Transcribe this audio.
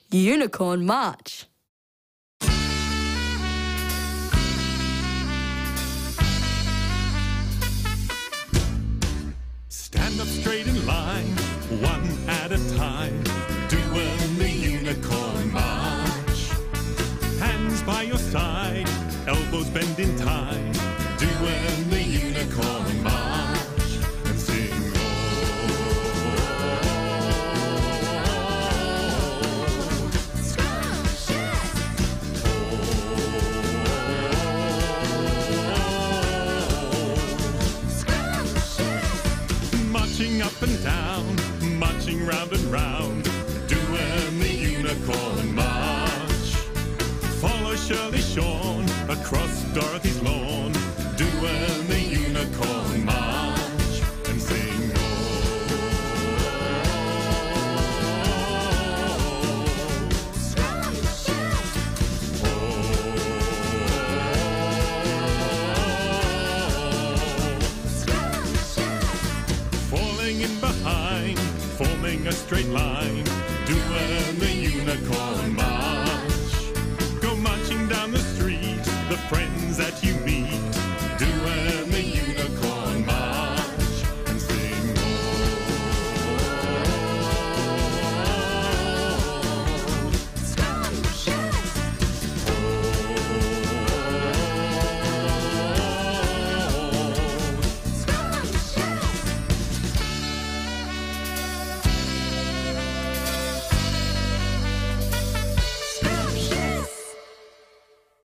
Unicorn March. Stand up straight in line, one at a time, doing the unicorn march. Hands by your side, elbows bend in time, doing the unicorn march. And sing, marching up and down, marching round and round, doing the unicorn march. Follow Shirley Shawn across Dorothy's lawn, doing the unicorn march. And sing, falling in behind, forming a straight line, doing the unicorn march.